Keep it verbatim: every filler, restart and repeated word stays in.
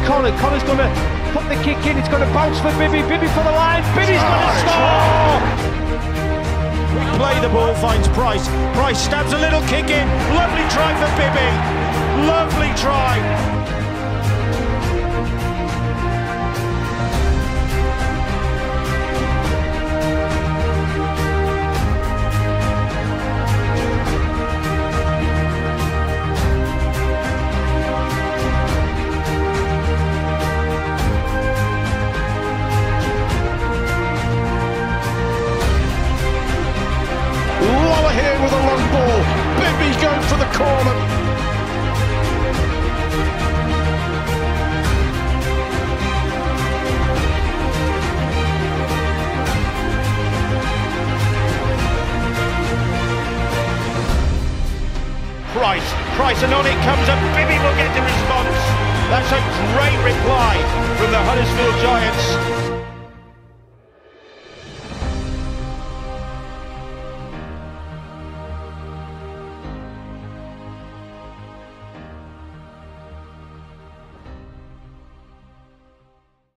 Connor. Connor's going to put the kick in. It's going to bounce for Bibby. Bibby for the line. Bibby's going to score! Play the ball, finds Price. Price stabs a little kick in. Lovely try for Bibby. Lovely try. Lower here with a long ball. Bibby going for the corner. Price, Price, and on it comes up. Bibby will get the response. That's a great reply from the Huddersfield Giants.